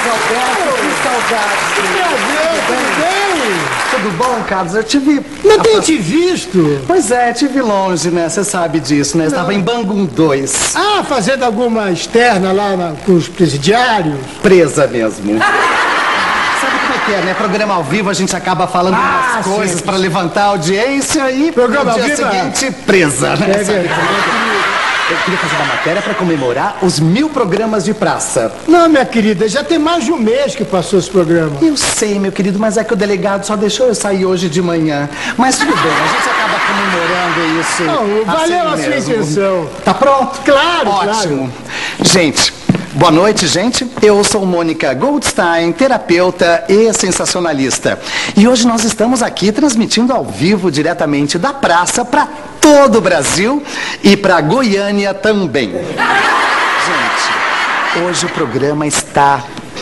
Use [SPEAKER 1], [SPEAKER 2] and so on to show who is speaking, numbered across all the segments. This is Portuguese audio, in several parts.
[SPEAKER 1] Alberto, que saudade.
[SPEAKER 2] Tudo bem?
[SPEAKER 1] Tudo bom, Carlos? Eu te vi.
[SPEAKER 2] Não tenho te visto.
[SPEAKER 1] Pois é, te vi longe, né? Você sabe disso, né? Estava em Bangu 2.
[SPEAKER 2] Ah, fazendo alguma externa lá com os presidiários?
[SPEAKER 1] Presa mesmo. Sabe como é que é, né? Programa ao vivo, a gente acaba falando umas coisas para levantar a audiência e
[SPEAKER 2] Programa
[SPEAKER 1] no dia
[SPEAKER 2] ao vivo,
[SPEAKER 1] seguinte, presa, né?
[SPEAKER 2] É verdade.
[SPEAKER 1] Eu queria fazer uma matéria para comemorar os 1000 programas de praça.
[SPEAKER 2] Não, minha querida, já tem mais de um mês que passou esse programa.
[SPEAKER 1] Eu sei, meu querido, mas é que o delegado só deixou eu sair hoje de manhã. Mas tudo bem, a gente acaba comemorando isso.
[SPEAKER 2] Não, valeu
[SPEAKER 1] assim
[SPEAKER 2] a sua
[SPEAKER 1] mesmo.
[SPEAKER 2] intenção.
[SPEAKER 1] Tá pronto?
[SPEAKER 2] Claro,
[SPEAKER 1] Ótimo. Gente, boa noite, gente. Eu sou Mônica Goldstein, terapeuta e sensacionalista. E hoje nós estamos aqui transmitindo ao vivo, diretamente da praça, para todo o Brasil e para Goiânia também. Gente, hoje o programa está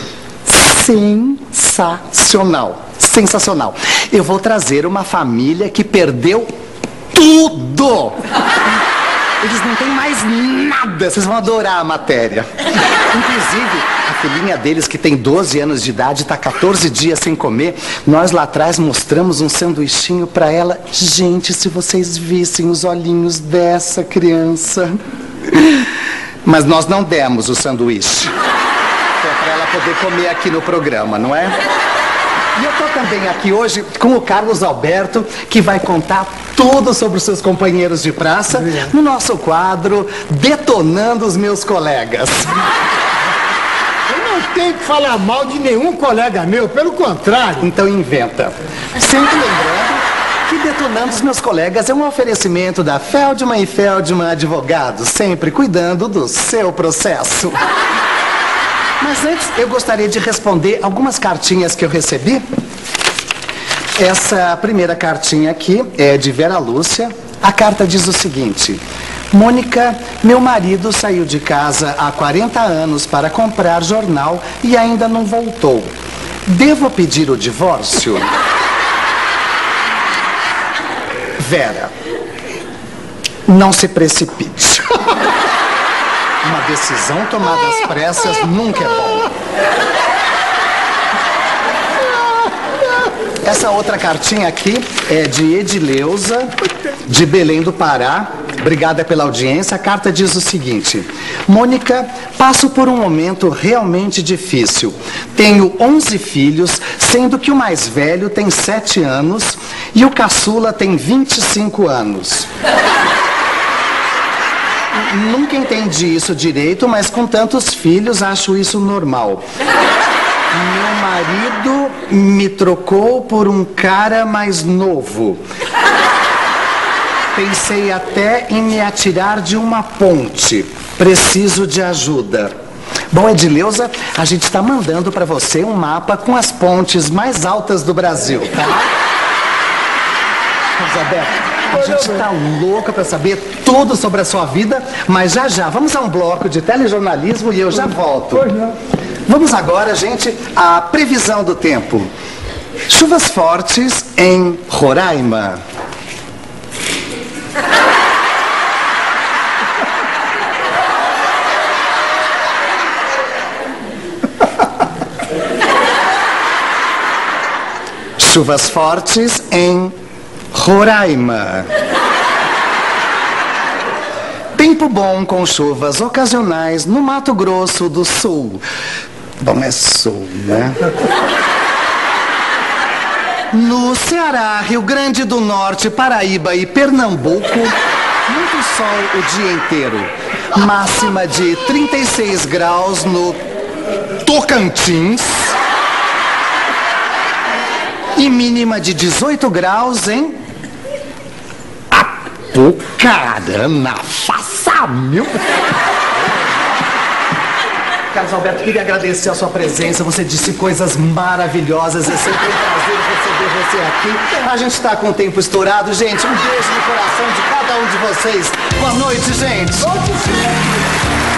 [SPEAKER 1] sensacional. Sensacional. Eu vou trazer uma família que perdeu tudo. Eles não têm mais nada. Vocês vão adorar a matéria. Inclusive, a filhinha deles, que tem 12 anos de idade, está 14 dias sem comer. Nós lá atrás mostramos um sanduichinho para ela. Gente, se vocês vissem os olhinhos dessa criança. Mas nós não demos o sanduíche. É para ela poder comer aqui no programa, não é? E eu estou também aqui hoje com o Carlos Alberto, que vai contar tudo sobre os seus companheiros de praça no nosso quadro Detonando os Meus Colegas.
[SPEAKER 2] Eu não tenho que falar mal de nenhum colega meu, pelo contrário.
[SPEAKER 1] Então inventa. Sempre lembrando que Detonando os Meus Colegas é um oferecimento da Feldman e Feldman Advogados, sempre cuidando do seu processo. Mas antes, eu gostaria de responder algumas cartinhas que eu recebi. Essa primeira cartinha aqui é de Vera Lúcia. A carta diz o seguinte: Mônica, meu marido saiu de casa há 40 anos para comprar jornal e ainda não voltou. Devo pedir o divórcio? Vera, não se precipite. Uma decisão tomada às pressas nunca é bom. Essa outra cartinha aqui é de Edileuza, de Belém do Pará. Obrigada pela audiência. A carta diz o seguinte: Mônica, passo por um momento realmente difícil. Tenho 11 filhos, sendo que o mais velho tem 7 anos e o caçula tem 25 anos. Nunca entendi isso direito, mas com tantos filhos acho isso normal. Meu marido me trocou por um cara mais novo. Pensei até em me atirar de uma ponte. Preciso de ajuda. Bom, Edileuza, a gente está mandando para você um mapa com as pontes mais altas do Brasil, tá? Roberto, a gente está louca para saber tudo sobre a sua vida, mas já, vamos a um bloco de telejornalismo e eu já volto. Vamos agora, gente, à previsão do tempo. Chuvas fortes em Roraima. Chuvas fortes em Roraima. Tempo bom com chuvas ocasionais no Mato Grosso do Sul. Bom, é sul, né? No Ceará, Rio Grande do Norte, Paraíba e Pernambuco, muito sol o dia inteiro. Máxima de 36 graus no Tocantins. E mínima de 18 graus em Apucarana. Faça mil. Carlos Alberto, queria agradecer a sua presença. Você disse coisas maravilhosas. É sempre um prazer receber você aqui. A gente está com o tempo estourado. Gente, um beijo no coração de cada um de vocês. Boa noite, gente.